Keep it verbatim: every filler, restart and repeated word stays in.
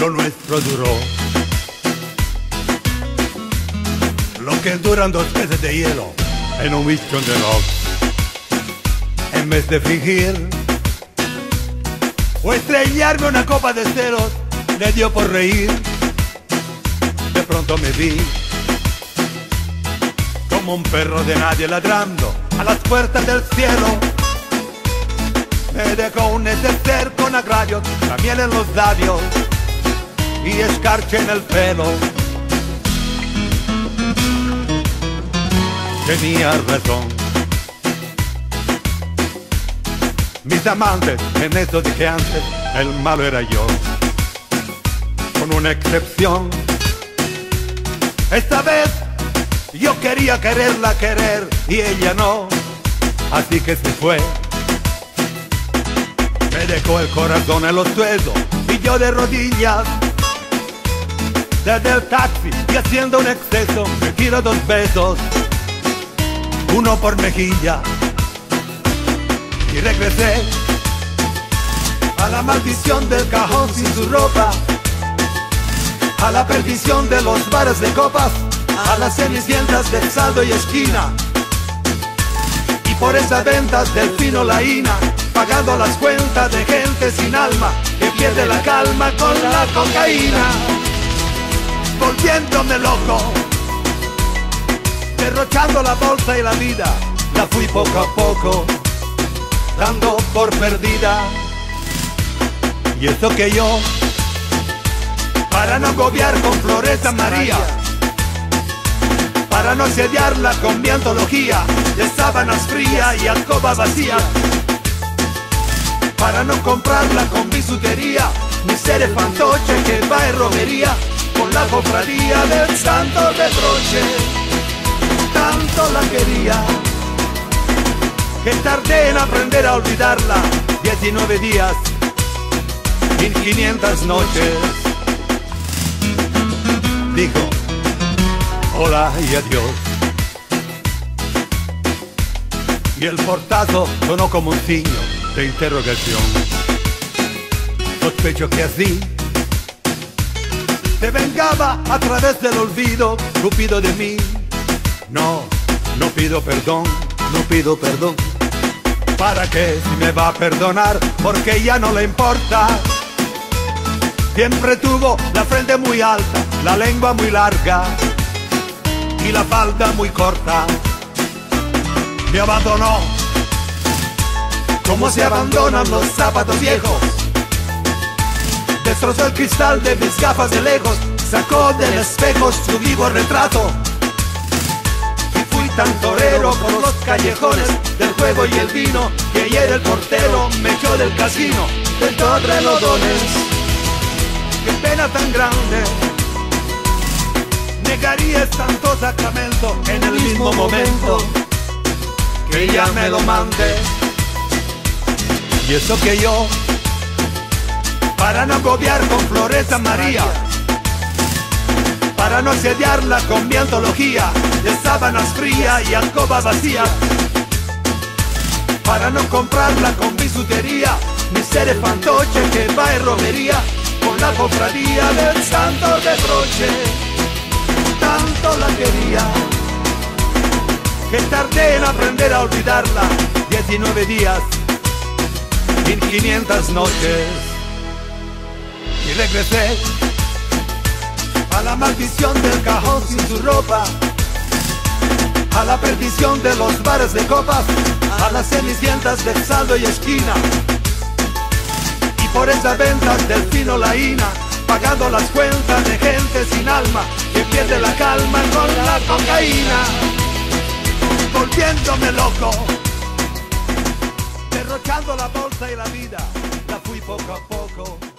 lo nuestro duró lo que duran dos meses de hielo en un whisky on the rocks. En vez de fingir o estrellarme una copa de celos, le dio por reír. De pronto me vi como un perro de nadie ladrando a las puertas del cielo. Me dejó un neceser con agravios, la miel en los labios y escarcha en el pelo. Tenía razón. Mis amantes, en eso dije antes, el malo era yo. Con una excepción. Esta vez yo quería quererla querer y ella no. Así que se fue. Me dejó el corazón en los suelos y yo de rodillas. Desde el taxi y haciendo un exceso me tiro dos besos, uno por mejilla. Y regresé a la maldición del cajón sin su ropa, a la perdición de los bares de copas, a las cenicientas del saldo y esquina. Y por esas ventas del fino laína, pagando las cuentas de gente sin alma que pierde la calma con la cocaína. Volviéndome loco, derrochando la bolsa y la vida, la fui poco a poco dando por perdida. Y eso que yo, para no agobiar con flores a María, para no asediarla con mi antología de sábanas frías y alcoba vacía, para no comprarla con bisutería, ni ser el fantoche que va en romería con la cofradía del santo reproche. Tanto la quería que tardé en aprender a olvidarla. Diecinueve días, mil quinientas noches. Dijo hola y adiós, y el portazo sonó como un signo de interrogación. Sospecho que así se vengaba a través del olvido, Cupido de mí. No, no pido perdón, no pido perdón. ¿Para qué si me va a perdonar? Porque ya no le importa. Siempre tuvo la frente muy alta, la lengua muy larga y la falda muy corta. Me abandonó como se abandonan los zapatos viejos. Destrozó el cristal de mis gafas de lejos, sacó del espejo su vivo retrato. Y fui tan torero por los callejones del juego y el vino, que ayer el portero me echó del casino de Torrelodones. Qué pena tan grande, negarías tanto sacramento en el mismo momento que ella me lo mande. Y eso que yo, para no agobiar con flores a María, para no asediarla con mi antología de sábanas frías y alcoba vacía, para no comprarla con bisutería, ni ser el fantoche que va en romería con la cofradía del santo reproche. Tanto la quería que tardé en aprender a olvidarla. Diecinueve días, mil quinientas noches. Y regresé a la maldición del cajón sin su ropa, a la perdición de los bares de copas, a las cenicientas del saldo y esquina. Y por esas ventas del fino laína, pagando las cuentas de gente sin alma que pierde la calma con la cocaína. Volviéndome loco, derrochando la bolsa y la vida, la fui poco a poco